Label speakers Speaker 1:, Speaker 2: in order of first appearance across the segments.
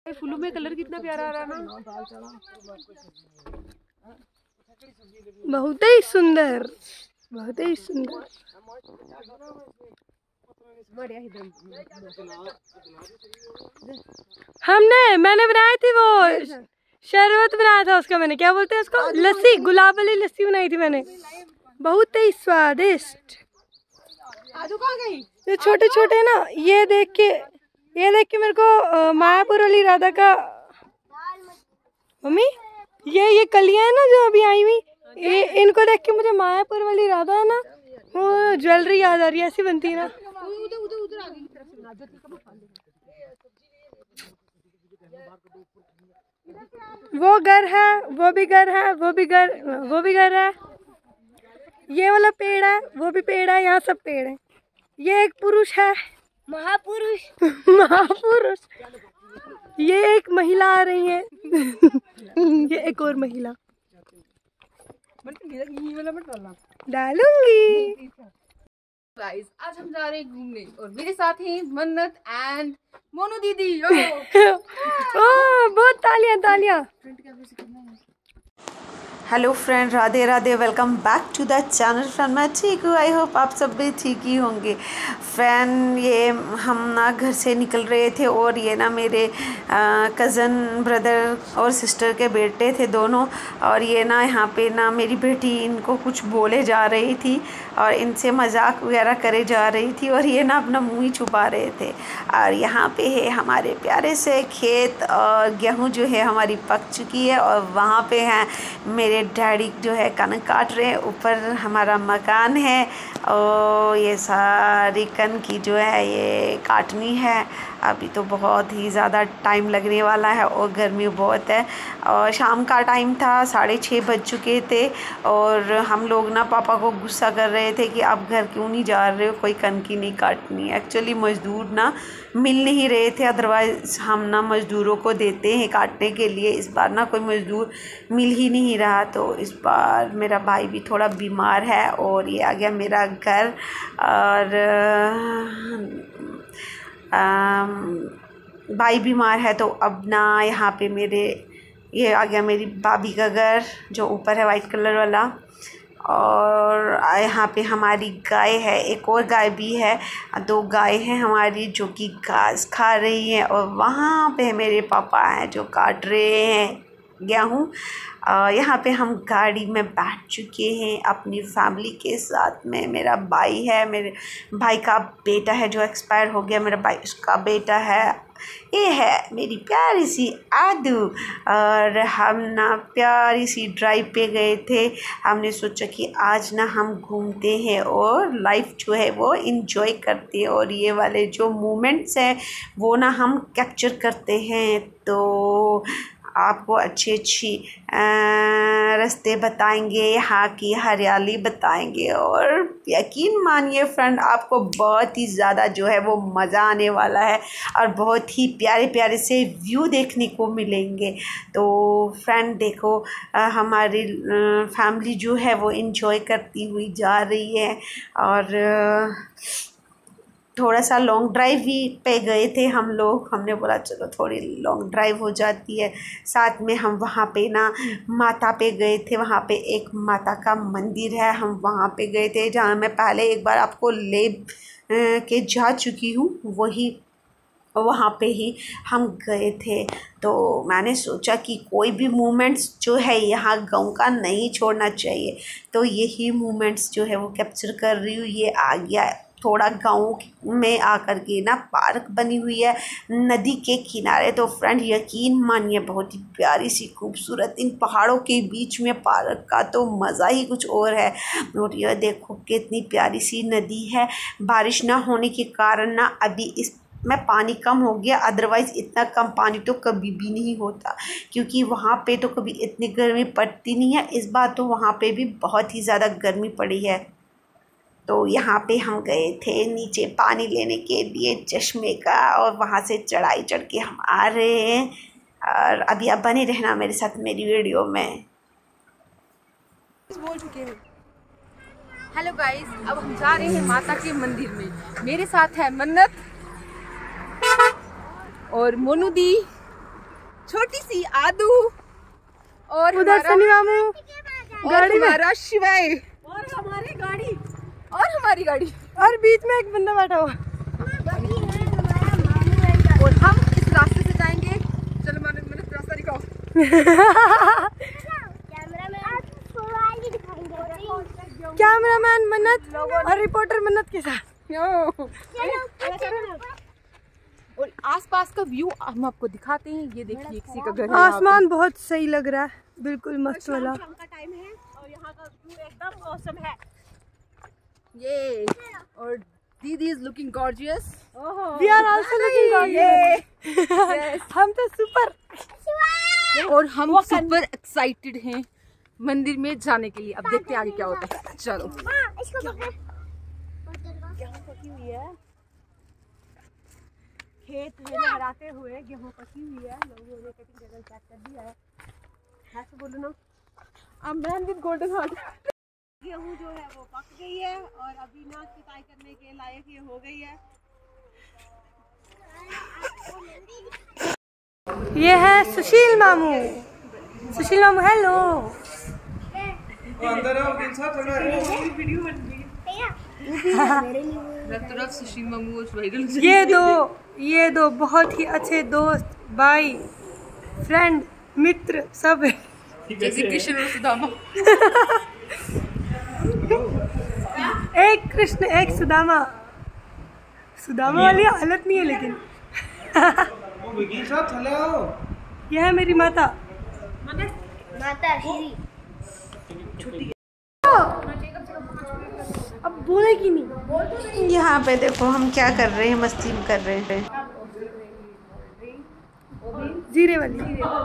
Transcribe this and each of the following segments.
Speaker 1: फूलों में कलर कितना प्यारा आ रहा ना, बहुत ही सुंदर, बहुत ही सुंदर। मैंने बनाई थी वो शरबत बनाया था उसका, मैंने क्या बोलते हैं उसको, लस्सी, गुलाब वाली लस्सी बनाई थी मैंने, बहुत ही स्वादिष्ट। ये छोटे छोटे ना, ये देख के मेरे को मायापुर वाली राधा का, मम्मी ये कलियां है ना जो अभी आई हुई, इनको देख के मुझे मायापुर वाली राधा है ना वो ज्वेलरी याद आ रही है, ऐसी बनती है ना। वो घर है, वो भी घर है, वो भी घर है, ये वाला पेड़ है, वो भी पेड़ है, यहाँ सब पेड़ है। ये एक पुरुष है, महापुरुष महापुरुष। ये एक महिला आ रही है ये एक और महिला डालूंगी।
Speaker 2: गाइस आज हम जा रहे हैं घूमने और मेरे साथ हैं मन्नत एंड मोनू दीदी।
Speaker 1: बहुत तालियां तालियां।
Speaker 3: Hello friend, Radhe Radhe, welcome back to the channel. Friend मैं ठीक हूँ, आई होप आप सब भी ठीक ही होंगे। फ्रेंड ये हम ना घर से निकल रहे थे और ये ना मेरे कज़न ब्रदर और सिस्टर के बेटे थे दोनों, और ये ना यहाँ पे ना मेरी बेटी इनको कुछ बोले जा रही थी और इनसे मजाक वगैरह करे जा रही थी और ये ना अपना मुँह ही छुपा रहे थे। और यहाँ पे है हमारे प्यारे से खेत और गेहूँ जो है हमारी पक चुकी है और वहाँ पे हैं मेरे डैडी जो है कनक काट रहे हैं। ऊपर हमारा मकान है और ये सारी कनक की जो है ये काटनी है। अभी तो बहुत ही ज़्यादा टाइम लगने वाला है और गर्मी बहुत है और शाम का टाइम था, 6:30 बज चुके थे और हम लोग ना पापा को गुस्सा कर रहे थे कि आप घर क्यों नहीं जा रहे हो, कोई कनक नहीं काटनी। एक्चुअली मज़दूर ना मिल नहीं रहे थे, अदरवाइज़ हम ना मज़दूरों को देते हैं काटने के लिए। इस बार ना कोई मज़दूर मिल ही नहीं रहा, तो इस बार मेरा भाई भी थोड़ा बीमार है और ये आ गया मेरा घर। और भाई बीमार है तो अब ना यहाँ पे मेरे ये आ गया मेरी भाभी का घर जो ऊपर है वाइट कलर वाला। और यहाँ पे हमारी गाय है, एक और गाय भी है, 2 गाय हैं हमारी जो कि घास खा रही हैं। और वहाँ पे मेरे पापा हैं जो काट रहे हैं गेहूँ। यहाँ पे हम गाड़ी में बैठ चुके हैं अपनी फैमिली के साथ में। मेरा भाई है, मेरे भाई का बेटा है जो एक्सपायर हो गया, मेरा भाई उसका बेटा है, ये है मेरी प्यारी सी आदू। और हम ना प्यारी सी ड्राइव पे गए थे। हमने सोचा कि आज ना हम घूमते हैं और लाइफ जो है वो इन्जॉय करते हैं और ये वाले जो मोमेंट्स हैं वो ना हम कैप्चर करते हैं। तो आपको अच्छी रास्ते बताएंगे, यहाँ की हरियाली बताएंगे और यकीन मानिए फ्रेंड आपको बहुत ही ज़्यादा जो है वो मज़ा आने वाला है और बहुत ही प्यारे प्यारे से व्यू देखने को मिलेंगे। तो फ्रेंड देखो हमारी फैमिली जो है वो एंजॉय करती हुई जा रही है। और थोड़ा सा लॉन्ग ड्राइव भी पे गए थे हम लोग, हमने बोला चलो थोड़ी लॉन्ग ड्राइव हो जाती है। साथ में हम वहाँ पे ना माता पे गए थे, वहाँ पे एक माता का मंदिर है, हम वहाँ पे गए थे जहाँ मैं पहले एक बार आपको ले के जा चुकी हूँ, वही वहाँ पे ही हम गए थे। तो मैंने सोचा कि कोई भी मोमेंट्स जो है यहाँ गाँव का नहीं छोड़ना चाहिए, तो यही मोमेंट्स जो है वो कैप्चर कर रही हूँ। ये आ गया थोड़ा गाँव में आकर के ना पार्क बनी हुई है नदी के किनारे। तो फ्रेंड यकीन मानिए बहुत ही प्यारी सी खूबसूरत इन पहाड़ों के बीच में पार्क का तो मज़ा ही कुछ और है। और यह देखो कितनी प्यारी सी नदी है। बारिश ना होने के कारण ना अभी इस में पानी कम हो गया, अदरवाइज़ इतना कम पानी तो कभी भी नहीं होता, क्योंकि वहाँ पे तो कभी इतनी गर्मी पड़ती नहीं है। इस बार तो वहाँ पे भी बहुत ही ज़्यादा गर्मी पड़ी है। तो यहाँ पे हम गए थे नीचे पानी लेने के लिए चश्मे का और वहाँ से चढ़ाई चढ़ के हम आ रहे हैं। और अभी आप बने रहना मेरे साथ मेरी वीडियो में।
Speaker 2: बोल चुके हैं। हेलो गाइस, अब हम जा रहे हैं माता के मंदिर में। मेरे साथ है मन्नत और मोनू दी छोटी सी आदू और
Speaker 1: उधर सनी मामू गाड़ी में,
Speaker 2: हमारा शिवाय
Speaker 1: और हमारी गाड़ी,
Speaker 2: और हमारी गाड़ी,
Speaker 1: और बीच में एक बंदा बैठा हुआ।
Speaker 2: और हम इस रास्ते से जाएंगे। चलो मैंने रास्ता दिखाओ।
Speaker 1: कैमरामैन मन्नत और रिपोर्टर मन्नत के साथ।
Speaker 2: और आसपास का व्यू हम आपको दिखाते हैं। ये देखिए किसी का घर है।
Speaker 1: आसमान बहुत सही लग रहा है, बिल्कुल मस्त वाला।
Speaker 4: टाइम है और यहाँ का व्यू एकदम औसम है।
Speaker 2: ये और दीदी is looking gorgeous.
Speaker 1: We are also looking gorgeous. हम तो सुपर,
Speaker 2: और हम सुपर एक्साइटेड हैं मंदिर में जाने के लिए। अब देखते हैं आगे क्या होता है। चलो।
Speaker 4: खेत में लहराते हुए गेहूँ पकी हुई है, लोगों ने कटिंग जगह चेक कर दिया है। ऐसे बोलो ना,
Speaker 2: I'm man with golden heart.
Speaker 4: गेहूँ जो है वो पक गई है और अभी ना किताई करने के लायक ये हो गई है।
Speaker 1: ये है सुशील मामू। सुशील मामू हेलो।
Speaker 2: सुशील मामू
Speaker 1: ये दो बहुत ही अच्छे दोस्त, भाई, फ्रेंड, मित्र सब है।
Speaker 2: जैसे कृष्ण और सुदामा।
Speaker 1: एक कृष्ण एक सुदामा। सुदामा वाली हालत नहीं है लेकिन। यह है मेरी माता। अब बोलेगी नहीं।
Speaker 3: यहाँ पे देखो हम क्या कर रहे हैं, मस्ती कर रहे हैं।
Speaker 1: जीरे वाली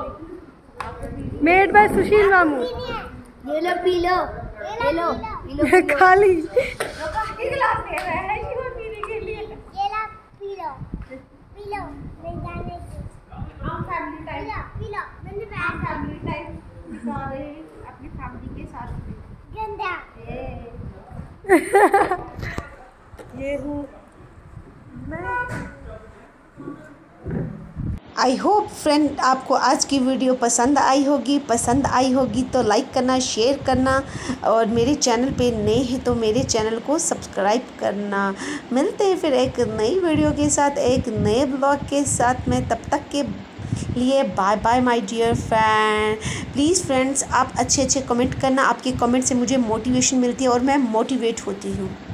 Speaker 1: मेड बाय सुशील मामू।
Speaker 5: ये लो पी लो, ये लो पी लो,
Speaker 1: खाली
Speaker 5: ये ला पी लो, पी लो मैं जाने की फैमिली टाइम, पी लो मैंने फैमिली टाइम बिता रहे अपनी फैमिली के साथ। गंदा
Speaker 1: ये हूँ मैं।
Speaker 3: आई होप फ्रेंड आपको आज की वीडियो पसंद आई होगी तो लाइक करना, शेयर करना और मेरे चैनल पे नए हैं तो मेरे चैनल को सब्सक्राइब करना। मिलते हैं फिर एक नई वीडियो के साथ, एक नए ब्लॉग के साथ में। तब तक के लिए bye bye my dear friend. Please friends आप अच्छे कमेंट करना, आपके कमेंट से मुझे मोटिवेशन मिलती है और मैं मोटिवेट होती हूँ।